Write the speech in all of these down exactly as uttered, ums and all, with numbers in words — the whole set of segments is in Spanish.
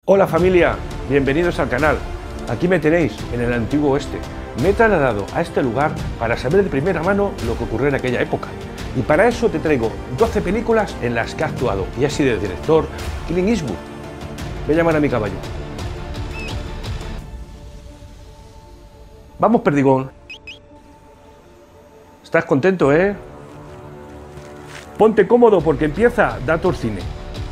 Hola familia, bienvenidos al canal. Aquí me tenéis, en el antiguo oeste. Me he trasladado a este lugar para saber de primera mano lo que ocurrió en aquella época. Y para eso te traigo doce películas en las que ha actuado, y ha sido el director Clint Eastwood. Voy a llamar a mi caballo. Vamos, perdigón. ¿Estás contento, eh? Ponte cómodo porque empieza Datos Cine.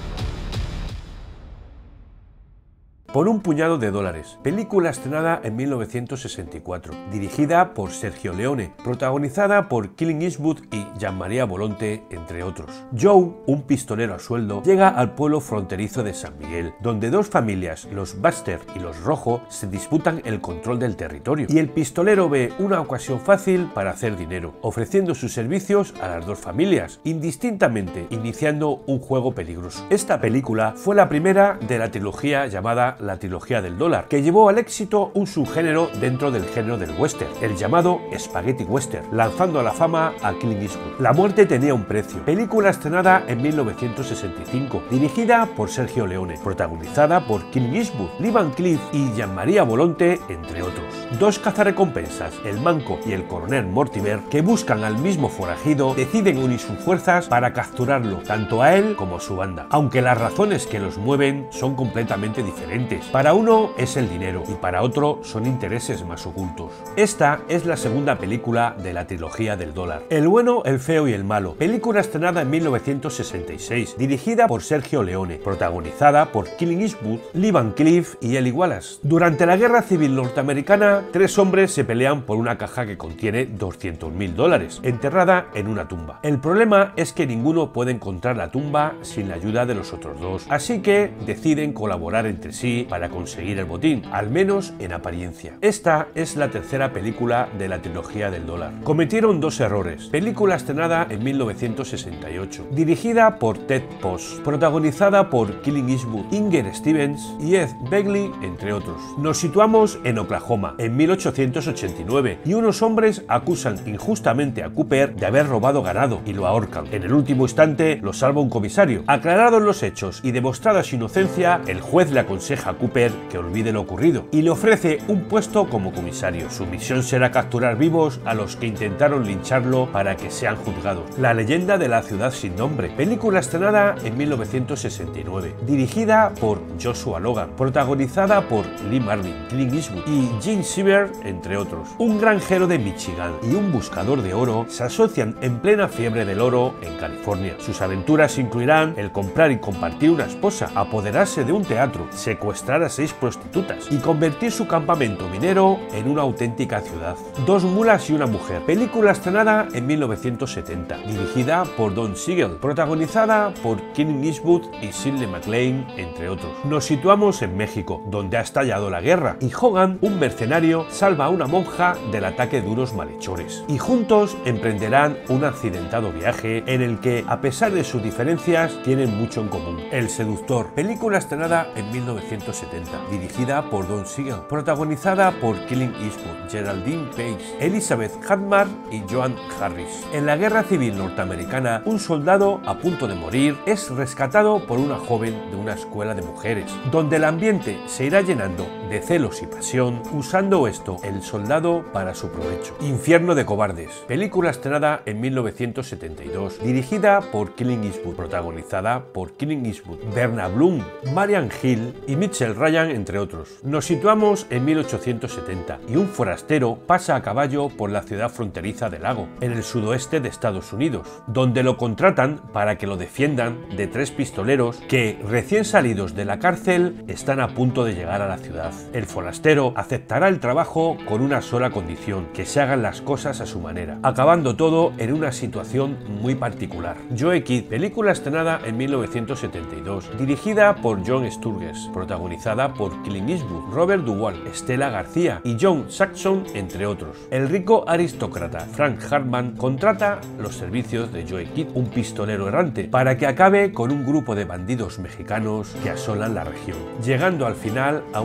Por un puñado de dólares, película estrenada en mil novecientos sesenta y cuatro, dirigida por Sergio Leone, protagonizada por Clint Eastwood y Gianmaria Volonté, entre otros. Joe, un pistolero a sueldo, llega al pueblo fronterizo de San Miguel, donde dos familias, los Buster y los Rojo, se disputan el control del territorio, y el pistolero ve una ocasión fácil para hacer dinero, ofreciendo sus servicios a las dos familias, indistintamente, iniciando un juego peligroso. Esta película fue la primera de la trilogía llamada la trilogía del dólar, que llevó al éxito un subgénero dentro del género del western, el llamado Spaghetti Western, lanzando a la fama a Clint Eastwood. La muerte tenía un precio. Película estrenada en mil novecientos sesenta y cinco, dirigida por Sergio Leone, protagonizada por Clint Eastwood, Lee Van Cleef y Gianmaria Volonté, entre otros. Dos cazarrecompensas, el Manco y el coronel Mortimer, que buscan al mismo forajido, deciden unir sus fuerzas para capturarlo, tanto a él como a su banda, aunque las razones que los mueven son completamente diferentes. Para uno es el dinero y para otro son intereses más ocultos. Esta es la segunda película de la trilogía del dólar. El bueno, el feo y el malo. Película estrenada en mil novecientos sesenta y seis, dirigida por Sergio Leone, protagonizada por Clint Eastwood, Lee Van Cleef y Eli Wallace. Durante la Guerra Civil Norteamericana, tres hombres se pelean por una caja que contiene doscientos mil dólares, enterrada en una tumba. El problema es que ninguno puede encontrar la tumba sin la ayuda de los otros dos, así que deciden colaborar entre sí para conseguir el botín, al menos en apariencia. Esta es la tercera película de la trilogía del dólar. Cometieron dos errores. Película estrenada en mil novecientos sesenta y ocho, dirigida por Ted Post, protagonizada por Clint Eastwood, Inger Stevens y Ed Begley, entre otros. Nos situamos en Oklahoma, en mil ochocientos ochenta y nueve, y unos hombres acusan injustamente a Cooper de haber robado ganado y lo ahorcan. En el último instante lo salva un comisario. Aclarados los hechos y demostrada su inocencia, el juez le aconseja a Cooper que olvide lo ocurrido y le ofrece un puesto como comisario. Su misión será capturar vivos a los que intentaron lincharlo para que sean juzgados. La leyenda de la ciudad sin nombre. Película estrenada en mil novecientos sesenta y nueve, dirigida por Joshua Logan, protagonizada por Lee Marvin, Clint Eastwood y Gene Siever, entre otros. Un granjero de Michigan y un buscador de oro se asocian en plena fiebre del oro en California. Sus aventuras incluirán el comprar y compartir una esposa, apoderarse de un teatro, secuestrar a seis prostitutas y convertir su campamento minero en una auténtica ciudad. Dos mulas y una mujer. Película estrenada en mil novecientos setenta, dirigida por Don Siegel, protagonizada por Clint Eastwood y Shirley MacLaine, entre otros. Nos situamos en México, donde ha estallado la guerra, y Hogan, un mercenario, salva a una monja del ataque de unos malhechores. Y juntos emprenderán un accidentado viaje en el que, a pesar de sus diferencias, tienen mucho en común. El seductor. Película estrenada en mil novecientos setenta, dirigida por Don Siegel, protagonizada por Clint Eastwood, Geraldine Page, Elizabeth Hartman y Joan Harris. En la Guerra Civil Norteamericana, un soldado a punto de morir es rescatado por una joven de una escuela de mujeres, donde el ambiente se irá llenando de celos y pasión, usando esto el soldado para su provecho. Infierno de cobardes. Película estrenada en mil novecientos setenta y dos, dirigida por Clint Eastwood, protagonizada por Clint Eastwood, Verna Bloom, Marian Hill y Mitchell Ryan, entre otros. Nos situamos en mil ochocientos setenta y un forastero pasa a caballo por la ciudad fronteriza de Lago, en el sudoeste de Estados Unidos, donde lo contratan para que lo defiendan de tres pistoleros que, recién salidos de la cárcel, están a punto de llegar a la ciudad. El forastero aceptará el trabajo con una sola condición: que se hagan las cosas a su manera, acabando todo en una situación muy particular. Joe Kidd. Película estrenada en mil novecientos setenta y dos, dirigida por John Sturges, protagonizada por Clint Eastwood, Robert Duvall, Stella García y John Saxon, entre otros. El rico aristócrata Frank Hartman contrata los servicios de Joe Kidd, un pistolero errante, para que acabe con un grupo de bandidos mexicanos que asolan la región, llegando al final a una situación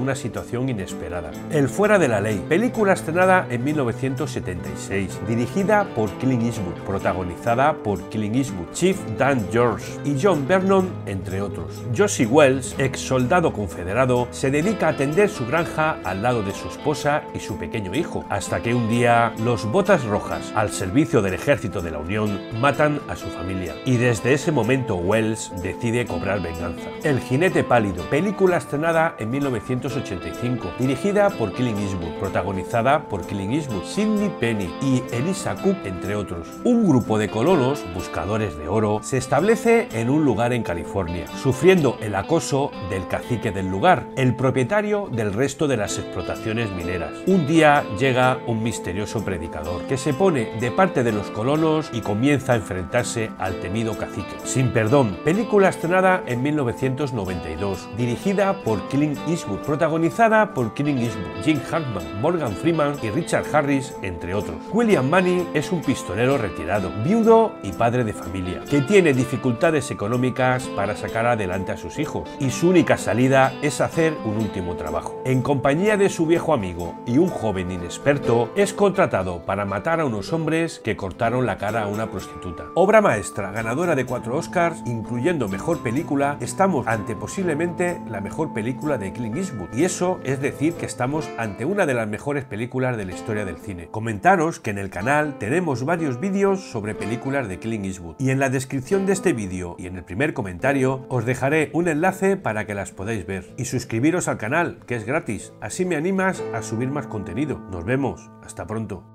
situación inesperada. El fuera de la ley, película estrenada en mil novecientos setenta y seis, dirigida por Clint Eastwood, protagonizada por Clint Eastwood, Chief Dan George y John Vernon, entre otros. Josie Wells, ex soldado confederado, se dedica a atender su granja al lado de su esposa y su pequeño hijo, hasta que un día los Botas Rojas, al servicio del ejército de la Unión, matan a su familia. Y desde ese momento Wells decide cobrar venganza. El jinete pálido, película estrenada en mil novecientos ochenta y cinco, dirigida por Clint Eastwood, protagonizada por Clint Eastwood, Sidney Penny y Elisa Cook, entre otros. Un grupo de colonos, buscadores de oro, se establece en un lugar en California, sufriendo el acoso del cacique del lugar, el propietario del resto de las explotaciones mineras. Un día llega un misterioso predicador que se pone de parte de los colonos y comienza a enfrentarse al temido cacique. Sin perdón, película estrenada en mil novecientos noventa y dos, dirigida por Clint Eastwood, protagonizada por Clint Eastwood, Gene Hackman, Morgan Freeman y Richard Harris, entre otros. William Munny es un pistolero retirado, viudo y padre de familia, que tiene dificultades económicas para sacar adelante a sus hijos, y su única salida es hacer un último trabajo. En compañía de su viejo amigo y un joven inexperto, es contratado para matar a unos hombres que cortaron la cara a una prostituta. Obra maestra, ganadora de cuatro Oscars, incluyendo mejor película. Estamos ante posiblemente la mejor película de Clint Eastwood, y eso es decir que estamos ante una de las mejores películas de la historia del cine. Comentaros que en el canal tenemos varios vídeos sobre películas de Clint Eastwood, y en la descripción de este vídeo y en el primer comentario os dejaré un enlace para que las podáis ver. Y suscribiros al canal, que es gratis, así me animas a subir más contenido. Nos vemos, hasta pronto.